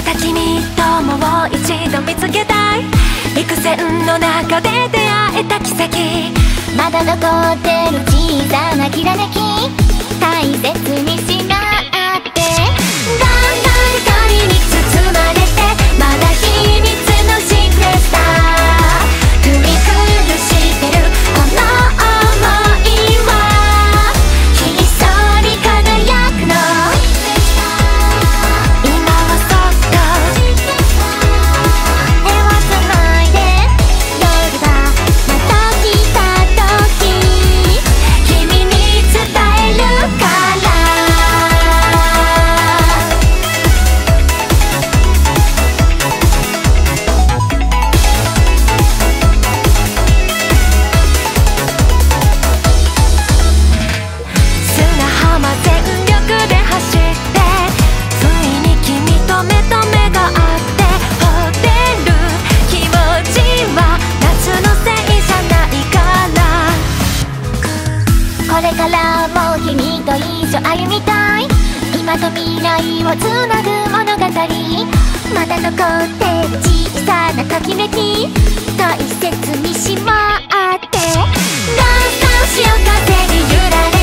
た君ともう一度見つけたい。幾千の中で出会えた奇跡。 まだ残ってる小さなきらめき、大切にしがあって。だんだん光に包まれて、まだ秘密のシークレット。踏み崩してるこの想いはひっそり輝くの。今はそっと手をつないで、夜がまた来た時君に伝えるから。砂浜全力で走って、ついに君と目と目が合って惚れる気持ちは夏のせいじゃないから。これからも君と一緒歩みたい。今と未来をつなぐ物語。まだ残ってる小さなときめき、大切にしまって。だんだん潮風に揺られ